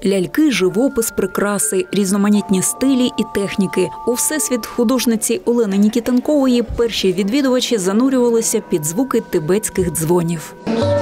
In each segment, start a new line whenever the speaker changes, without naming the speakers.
Ляльки, живопис, прикраси, різноманітні стилі і техніки. У всесвіт художниці Олени Нікітенкової перші відвідувачі занурювалися під звуки тибетських дзвонів.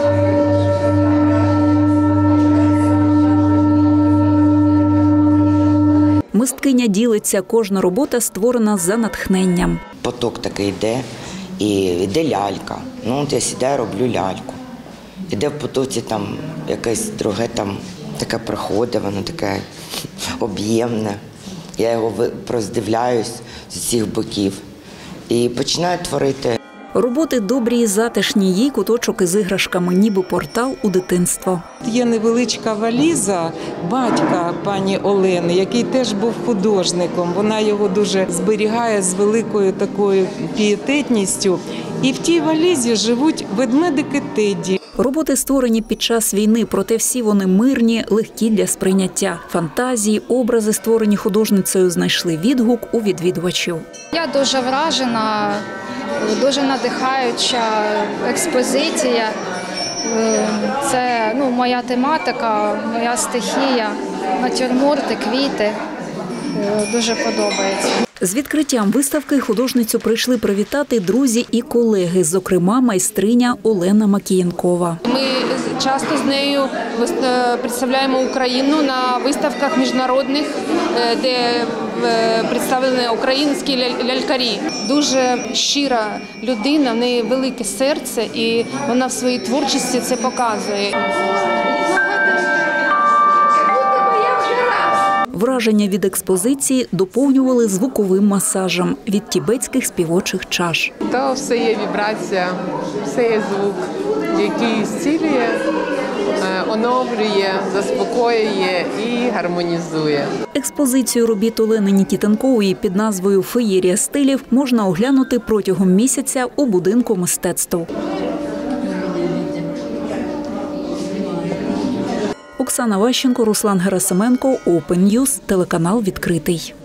Мисткиня ділиться, кожна робота створена за натхненням.
Поток такий йде, і йде лялька. Ну, от я сідаю, роблю ляльку. Іде в потоці там якесь друге, там таке проходить, воно таке об'ємне. Я його роздивляюсь з усіх боків і починаю творити.
Роботи добрі і затишні, їй куточок із іграшками, ніби портал у дитинство.
Є невеличка валіза батька пані Олени, який теж був художником. Вона його дуже зберігає з великою такою пієтетністю. І в тій валізі живуть ведмедики Тедді.
Роботи створені під час війни, проте всі вони мирні, легкі для сприйняття. Фантазії, образи, створені художницею, знайшли відгук у відвідувачів.
Я дуже вражена, дуже надихаюча експозиція. Це моя тематика, моя стихія, натюрморти, квіти. Дуже подобається.
З відкриттям виставки художницю прийшли привітати друзі і колеги, зокрема майстриня Олена Макієнкова.
Ми часто з нею представляємо Україну на виставках міжнародних, де представлені українські лялькарі. Дуже щира людина, в неї велике серце і вона в своїй творчості це показує.
Враження від експозиції доповнювали звуковим масажем від тибетських співочих чаш.
То все є вібрація, все є звук, який зцілює, оновлює, заспокоює і гармонізує.
Експозицію робіт Олени Нікітенкової під назвою «Феєрія стилів» можна оглянути протягом місяця у будинку мистецтв. Оксана Ващенко, Руслан Герасименко, Open News, телеканал «Відкритий».